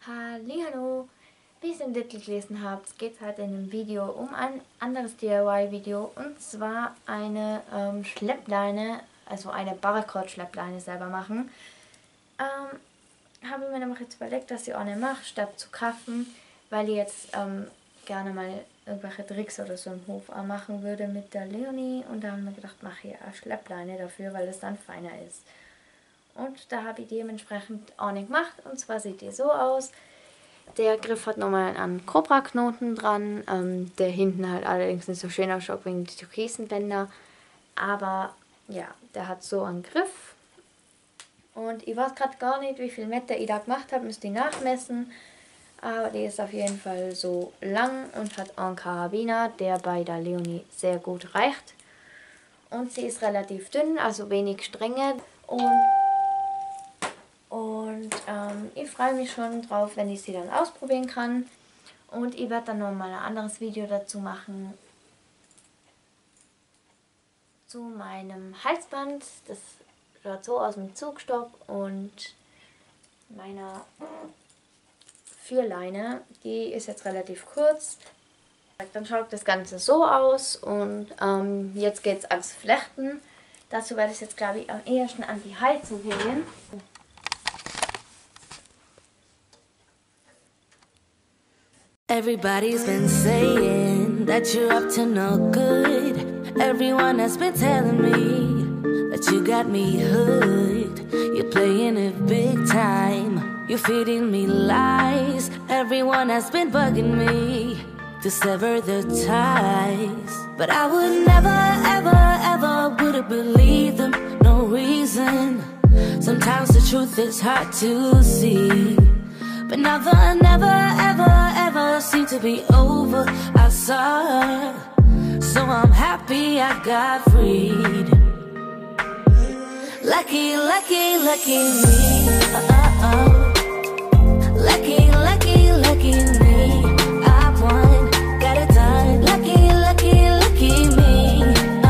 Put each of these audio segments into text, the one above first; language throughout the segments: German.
Hallihallo! Wie ihr es im Titel gelesen habt, geht es halt in dem Video um ein anderes DIY-Video, und zwar eine Schleppleine, also eine Paracord-Schleppleine selber machen. Habe ich mir nämlich jetzt überlegt, dass ich auch nicht mache, statt zu kaufen, weil ich jetzt gerne mal irgendwelche Tricks oder so im Hof machen würde mit der Leonie, und da haben wir gedacht, mache ich eine Schleppleine dafür, weil es dann feiner ist. Und da habe ich dementsprechend auch nicht gemacht, und zwar sieht die so aus. Der Griff hat nochmal einen Cobra-Knoten dran, der hinten halt allerdings nicht so schön ausschaut wegen die Türkisenbänder. Aber ja, der hat so einen Griff. Und ich weiß gerade gar nicht, wie viel Meter ich da gemacht habe, müsste ich nachmessen. Aber die ist auf jeden Fall so lang und hat einen Karabiner, der bei der Leonie sehr gut reicht. Und sie ist relativ dünn, also wenig Stränge. Und ich freue mich schon drauf, wenn ich sie dann ausprobieren kann. Und ich werde dann nochmal ein anderes Video dazu machen. Zu meinem Halsband. Das schaut so aus mit Zugstock und meiner Führleine. Die ist jetzt relativ kurz. Dann schaut das Ganze so aus, und jetzt geht es ans Flechten. Dazu werde ich jetzt, glaube ich, am ehesten an die Heizung gehen. Everybody's been saying that you're up to no good. Everyone has been telling me that you got me hooked. You're playing it big time. You're feeding me lies. Everyone has been bugging me to sever the ties. But I would never, ever, ever would have believed them. No reason. Sometimes the truth is hard to see. But never, never, ever, ever seemed to be over. I saw her, so I'm happy I got freed. Lucky, lucky, lucky me. Lucky, lucky, lucky me. I won, got it done. Lucky, lucky, lucky me.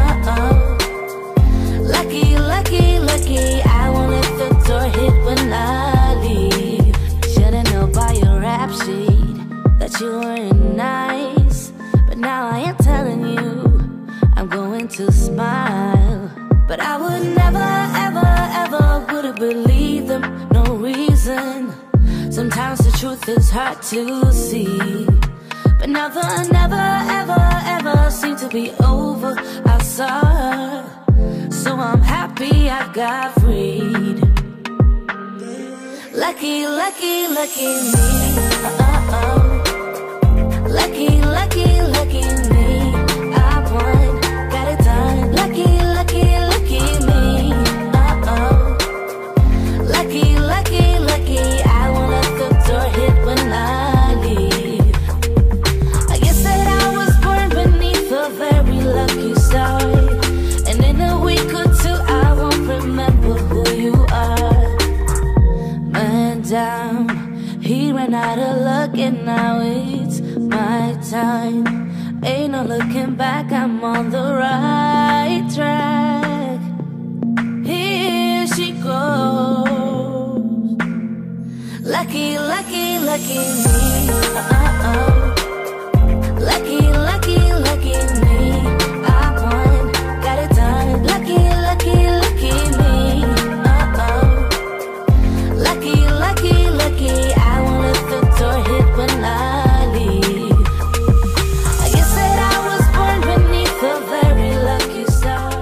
Lucky, lucky, lucky. I won't let the door hit when I leave. Should've known by your rap sheet that you weren't nice, but now I am telling you I'm going to smile. But I would never, ever, ever would have believed them. No reason. Sometimes the truth is hard to see. But never, never, ever, ever seemed to be over. I saw her, so I'm happy I got freed. Lucky, lucky, lucky me. Lucky, lucky, lucky me. I won, got it done. Lucky, lucky, lucky me. Lucky, lucky, lucky. I won't let the door hit when I leave. I guess that I was born beneath a very lucky star, and in a week or two I won't remember who you are. Down, he ran out of luck, and now it's my time. Ain't no looking back, I'm on the right track. Here she goes. Lucky, lucky, lucky me. Lucky, lucky, lucky me. I won, got it done. Lucky, lucky, lucky me. Lucky, lucky, lucky. I won't let the door hit when I leave. I guess that I was born beneath a very lucky star.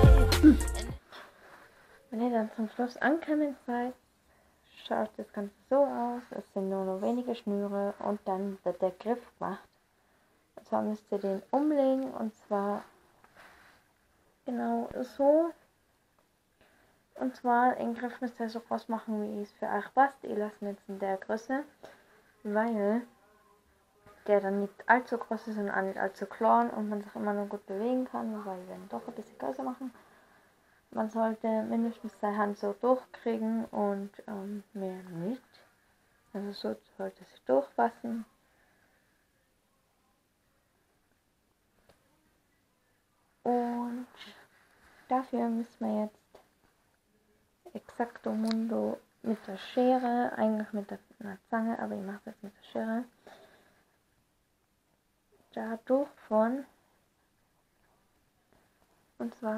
Wenn ihr dann zum Schluss ankommen seid, schaut das Ganze so aus. Es sind nur noch wenige Schnüre und dann wird der Griff gemacht. Und zwar müsst ihr den umlegen, und zwar genau so. Und zwar den Griff müsst ihr so groß machen, wie es für euch passt. Ich lasse ihn jetzt in der Größe, weil der dann nicht allzu groß ist und auch nicht allzu klein und man sich immer noch gut bewegen kann, weil wir ihn doch ein bisschen größer machen. Man sollte mindestens seine Hand so durchkriegen und mehr nicht. Also so sollte es durchpassen. Dafür müssen wir jetzt Exacto Mundo mit der Schere, eigentlich mit einer Zange, aber ich mache das mit der Schere, da durchfahren. Und zwar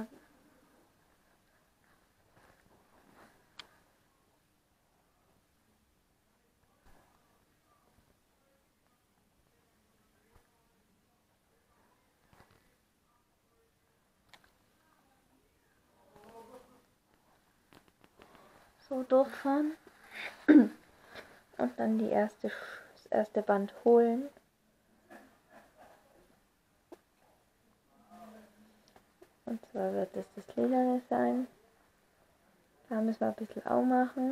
so durchfahren und dann das erste Band holen. Und zwar wird es das Lilane sein. Da müssen wir ein bisschen aufmachen.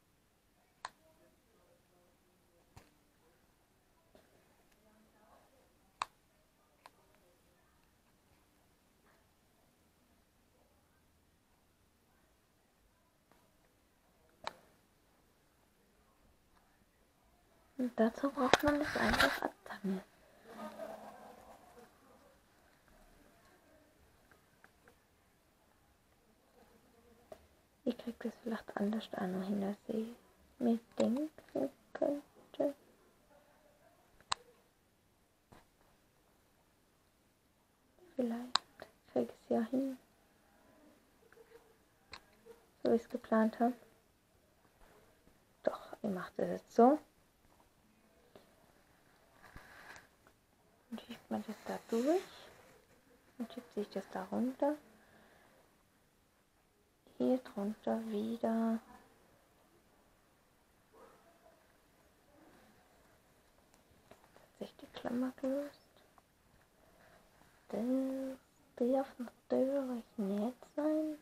Und dazu braucht man das einfach abzangen. Ich krieg das vielleicht anders auch noch hin, als ich mir denken könnte. Vielleicht krieg ich es ja hin. So wie ich es geplant habe. Doch, ich mache das jetzt so. Und schiebt man das da durch. Und schiebt sich das da runter. Hier drunter wieder hat sich die Klammer gelöst. Das darf natürlich nicht sein.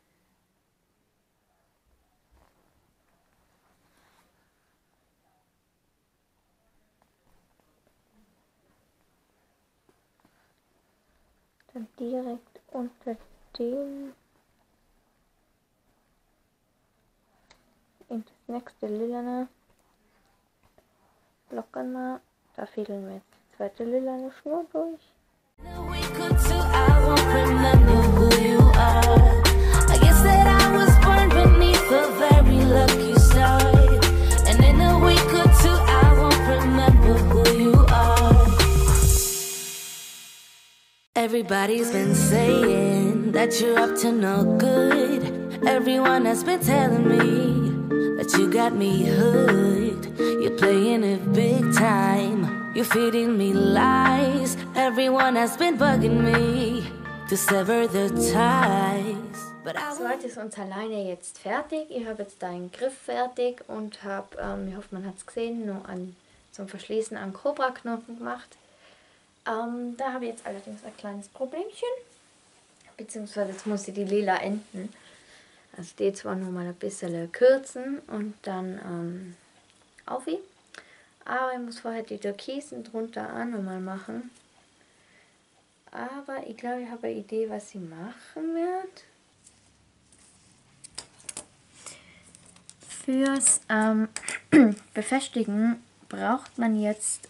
Dann direkt unter dem in das nächste Lilane lockern wir. Da fädeln wir jetzt die zweite Lilane Schnur durch. Everybody's been saying that you're up to no good. Everyone has been telling me that you got me hooked. You're playing it big time. You're feeding me lies. Everyone has been bugging me to sever the ties. Soweit ist unser Leine jetzt fertig. Ich habe jetzt da einen Griff fertig und habe, ich hoffe man hat es gesehen, nur zum Verschließen einen Cobra-Knoten gemacht. Da habe ich jetzt allerdings ein kleines Problemchen. Beziehungsweise jetzt muss ich die lila Enden, also die zwar nur mal ein bisschen kürzen und dann auf. Aber ich muss vorher die Türkisen drunter auch nochmal machen. Aber ich glaube, ich habe eine Idee, was ich machen werde. Fürs Befestigen braucht man jetzt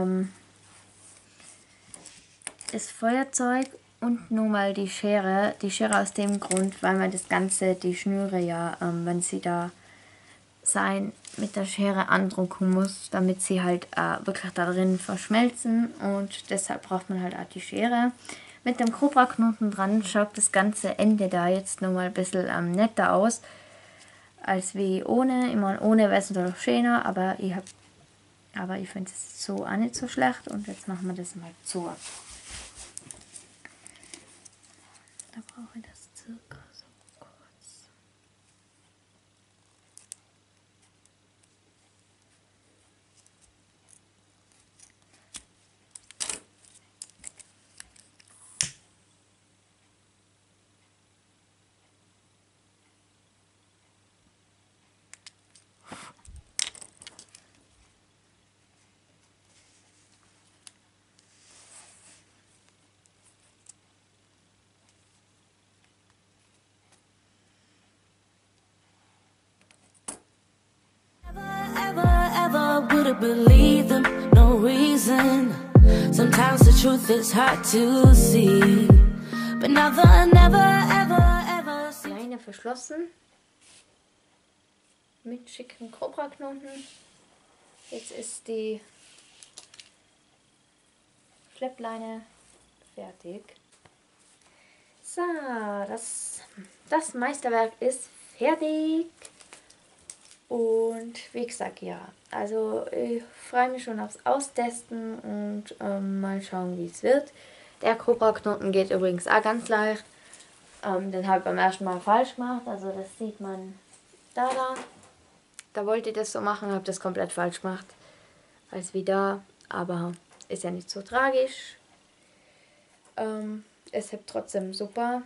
das Feuerzeug und nun mal die Schere. Die Schere aus dem Grund, weil man das Ganze, die Schnüre ja, wenn sie da sein, mit der Schere andrucken muss, damit sie halt wirklich darin verschmelzen, und deshalb braucht man halt auch die Schere. Mit dem Cobra-Knoten dran schaut das ganze Ende da jetzt nochmal ein bisschen netter aus, als wie ohne. Ich meine, ohne wäre es noch schöner, aber ich finde es so auch nicht so schlecht, und jetzt machen wir das mal zu. Da brauche ich das circa so kurz. Believe them, no reason. Sometimes the truth is hard to see, but never, never, ever, ever. Leine verschlossen. mit schicken Cobra-Knoten. Jetzt ist die Schleppleine fertig. So, das Meisterwerk ist fertig. Und wie gesagt, ja, also ich freue mich schon aufs Austesten und mal schauen, wie es wird. Der Cobra-Knoten geht übrigens auch ganz leicht. Den habe ich beim ersten Mal falsch gemacht, also das sieht man da. Da wollte ich das so machen, habe das komplett falsch gemacht, als wie da, aber ist ja nicht so tragisch. Es hebt trotzdem super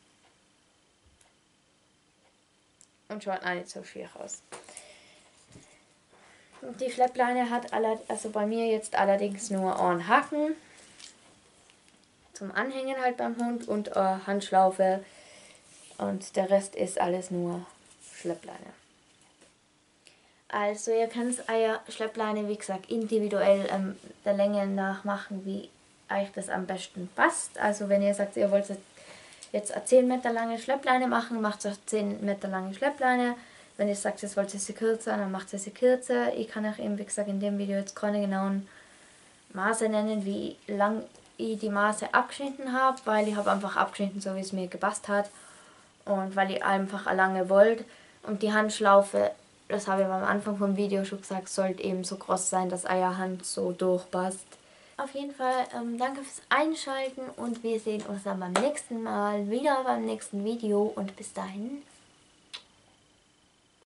und schaut auch nicht so schier aus. Die Schleppleine hat also bei mir jetzt allerdings nur einen Haken zum Anhängen halt beim Hund und eine Handschlaufe und der Rest ist alles nur Schleppleine. Also ihr könnt eure Schleppleine, wie gesagt, individuell der Länge nach machen, wie euch das am besten passt. Also wenn ihr sagt, ihr wollt jetzt eine 10 Meter lange Schleppleine machen, macht ihr 10 Meter lange Schleppleine. Wenn ihr sagt, ihr wollt sie kürzer, dann macht ihr sie kürzer. Ich kann euch eben, wie gesagt, in dem Video jetzt keine genauen Maße nennen, wie lang ich die Maße abgeschnitten habe, weil ich habe einfach abgeschnitten, so wie es mir gepasst hat und weil ich einfach eine lange wollte. Und die Handschlaufe, das habe ich am Anfang vom Video schon gesagt, sollte eben so groß sein, dass eure Hand so durchpasst. Auf jeden Fall danke fürs Einschalten und wir sehen uns dann beim nächsten Mal wieder beim nächsten Video und bis dahin